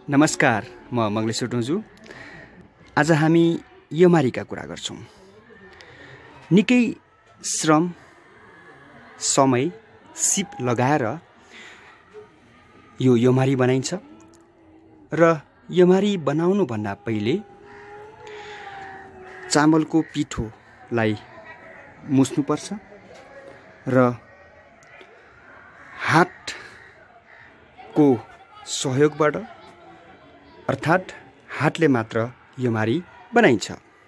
नमस्कार, म मङ्गलेश्वर टुजु। आज हामी यमारीका कुरा गर्छौं। निकै श्रम, समय, सिप लगाएर यो यमारी बनाइन्छ र यमारी बनाउनु भन्दा पहिले चामलको पिठोलाई मुस्नुपर्छ र हातको सहयोगबाट अर्थात् हातले मात्र यमारी बनाइन्छ।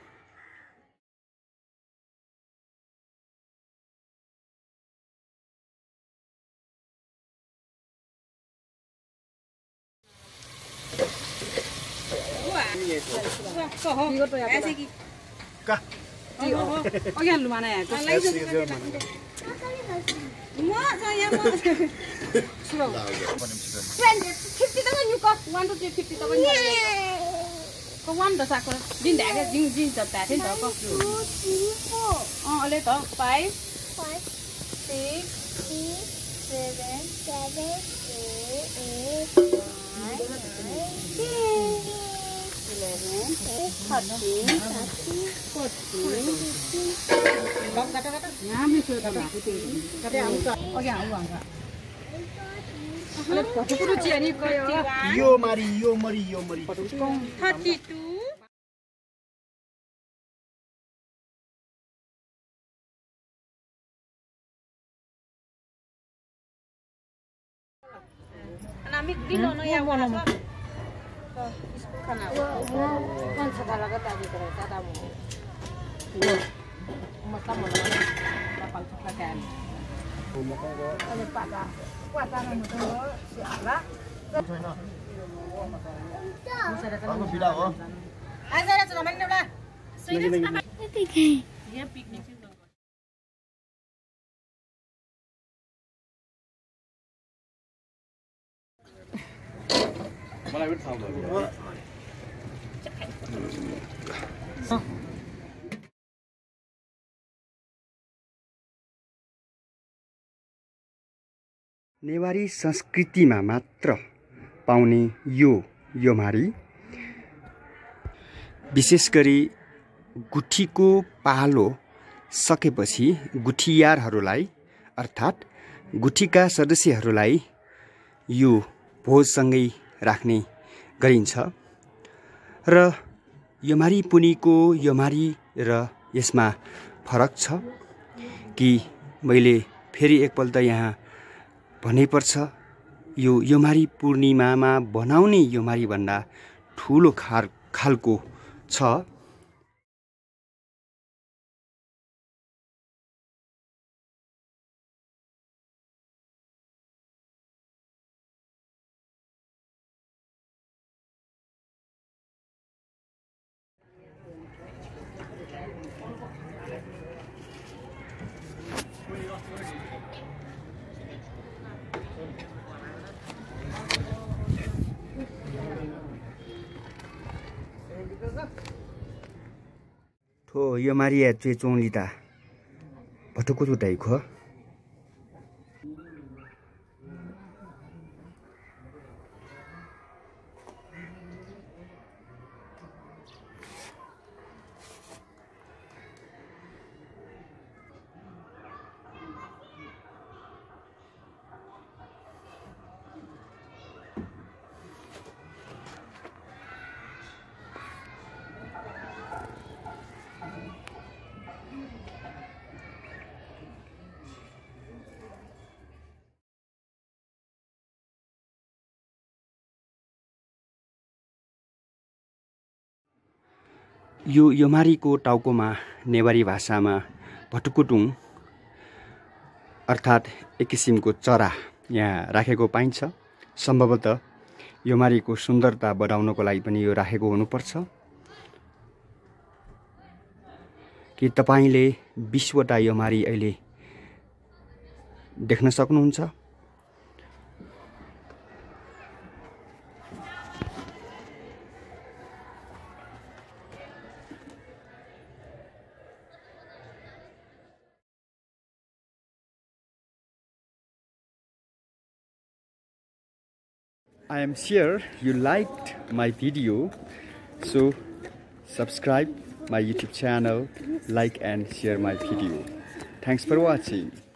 नेवारी संस्कृतिमा मात्र पाउने यो यमारी विशेष गरी गुठीको पालो सकेपछि गुठियारहरूलाई अर्थात् गुठीका सदस्यहरूलाई यो भोजसँगै राख्ने गरिन्छ र यमारी पुनीको यमारी र यसमा फरक छ कि मैले फेरि एकपल्ट यहाँ भन्नैपर्छ। यो यमारी पूर्णिमामा बनाउने यमारी भन्दा ठुलो खालको छ। ठो यमारी चुए चोंलिता भटुको तुटाइखो यो यमारीको टाउकोमा नेवारी भाषामा भटुकुटुङ अर्थात् एक किसिमको चरा यहाँ राखेको पाइन्छ। सम्भवतः यमारीको सुन्दरता बढाउनको लागि पनि यो राखेको हुनुपर्छ। कि तपाईले 20 वटा यमारी अहिले देख्न सक्नुहुन्छ। I am sure you liked my video, so subscribe my YouTube channel, like and share my video. Thanks for watching.